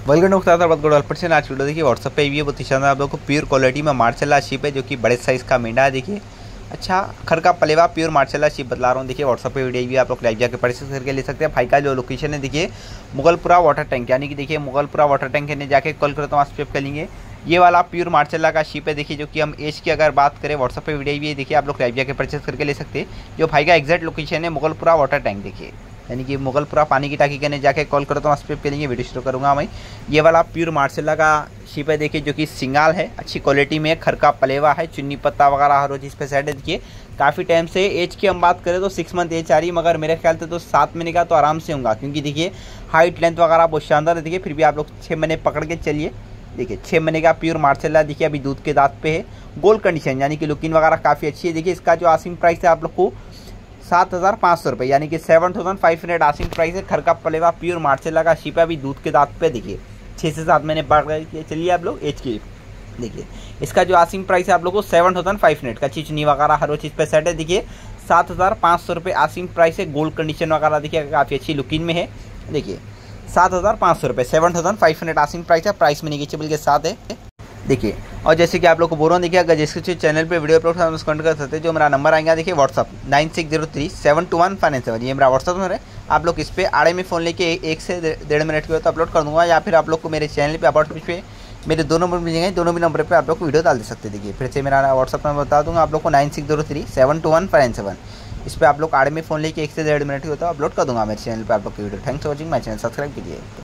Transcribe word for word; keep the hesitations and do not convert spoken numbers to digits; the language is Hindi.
वेलकम टू बात गुड परसेंट आज वीडियो देखिए व्हाट्सअप पे भी है बहुत ही शानदार आप लोग को प्योर क्वालिटी में मार्शल शिप है जो कि बड़े साइज़ का मेंढा है। देखिए अच्छा खर का पलेवा प्योर मार्शल शिप बतला रहा हूँ। देखिए व्हाट्सअप पे वीडियो भी आप लोग लाइव जाकर परचेस करके ले सकते हैं। भाई का जो लोकेशन है देखिए मुगलपुरा वाटर टैंक, यानी कि देखिए मुगलपुरा वाटर टैंक ने जाके कॉल करो तो वहाँ स्पेप कर लेंगे। ये वाला प्योर मार्शल का शिप है। देखिए जो कि हम एज की अगर बात करें व्हाट्सअप पे वीडियो भी है, देखिए आप लोग लाइव जाकर परचेस करके ले सकते हैं। जो भाई का एग्जैक्ट लोकेशन है मुगलपुरा वाटर टैंक, देखिए यानी कि मुगलपुरा पानी की टाकी करने जाके कॉल करो तो वहाँ स्पेप करेंगे। वीडियो शुरू करूँगा मैं। ये वाला प्योर मार्शल का शिप है देखिए जो कि सिंगाल है, अच्छी क्वालिटी में खर का पलेवा है, चुन्नी पत्ता वगैरह हर रोज इस पे सेट है। देखिए काफ़ी टाइम से एज की हम बात करें तो सिक्स मंथ एज आ रही है, मगर मेरे ख्याल से तो सात महीने का तो आराम से होगा, क्योंकि देखिए हाइट लेंथ वगैरह बहुत शानदार है। देखिए फिर भी आप लोग छः महीने पकड़ के चलिए। देखिए छः महीने का प्योर मार्शल देखिए अभी दूध के दांत पे है, गोल्ड कंडीशन यानी कि लुकिंग वगैरह काफ़ी अच्छी है। देखिए इसका जो आसिम प्राइस है आप लोग को सात हज़ार पाँच सौ रुपये, यानी कि seven thousand five hundred asking price है। खर का पलेवा प्योर मार्शल का शिप है, अभी दूध के दांत पे देखिए छः से सात महीने पकड़ के चलिए आप लोग एज की। देखिए इसका जो आसिम प्राइस है आप लोग को सेवन थाउजेंड फाइव हंड्रेड का चिचनी वगैरह हर चीज़ पे सेट है। देखिए सात हज़ार पाँच सौ रुपये आसिम प्राइस है, गोल्ड कंडीशन वगैरह देखिए काफ़ी अच्छी लुकिंग में है। देखिए सात हज़ार पाँच सौ रुपये seven thousand five hundred asking price है, प्राइस में निगेचेबल के साथ है। देखिए और जैसे कि आप लोग को बोल रहा हूँ, देखिए अगर जिसके चैनल पे वीडियो अपलोड हम कॉन्टेक्ट कर सकते हैं। जो मेरा नंबर आएगा देखिए WhatsApp nine six zero three seven two one five nine seven, ये मेरा व्हाट्सअप नंबर है। आप लोग इस पर आड़े में फ़ोन लेके एक से डेढ़ मिनट के तो अपलोड कर दूँगा, या फिर आप लोग को मेरे चैनल पे अबाउट पे मेरे दो नंबर मिल जाएंगे, दोनों भी नंबर पे आप लोग को वीडियो डाल दे सकते हैं। देखिए फिर से मेरा व्हाट्सअप नंबर बता दूँगा आप लोग को nine six zero three seven two one five nine seven, इस पर आप लोग आड़े में फ़ोन लेके एक से डेढ़ मिनट के तो अपलोड कर दूँगा मेरे चैनल पर आप लोग की video. Thanks for watching my channel, subscribe कीजिए।